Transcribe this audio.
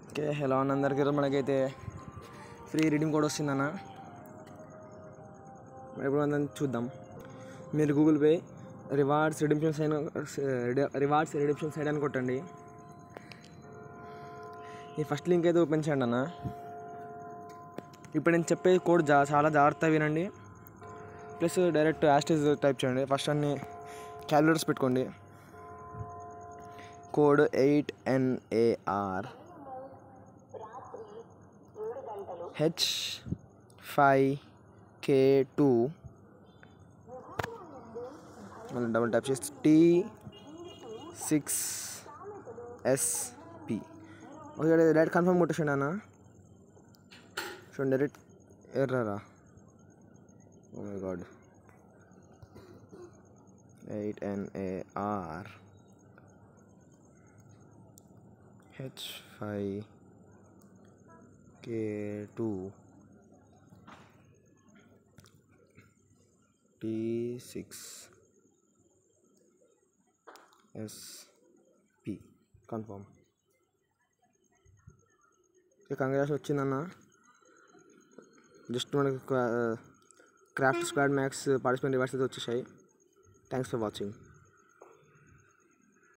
Okay hello అన్న అందరికీ మనకైతే ఫ్రీ రీడింగ్ కోడ్ వస్తుందన్న. ఇప్పుడు మనం చూద్దాం. మీరు Google Pay rewards redemption side అని కొట్టండి. ఈ ఫస్ట్ లింక్ అయితే ఓపెన్ చేయండి అన్న. ఇప్పుడు నేను చెప్పే కోడ్ చాలా జాగ్రత్తగా వినండి. ప్లస్ డైరెక్ట్ యాస్టేజ్ టైప్ చేయండి. ఫస్ట్ అన్ని క్యాలిక్యులేటర్స్ పెట్టుకోండి. కోడ్ 8NAR H5K2 మళ్ళీ డబుల్ ట్యాప్ చేసి T6SP. ఓకే డైరెక్ట్ కన్ఫర్మ్ కొట్టేసాను అన్న. చూడండి డైరెక్ట్ ఎర్రరా. Oh my god. 8NAR H5K2 T6SP confirm. Congrats వచ్చిందన్న. జస్ట్ మనకి craft squad max participant rewards అయితే వచ్చేసాయి. Thanks for watching.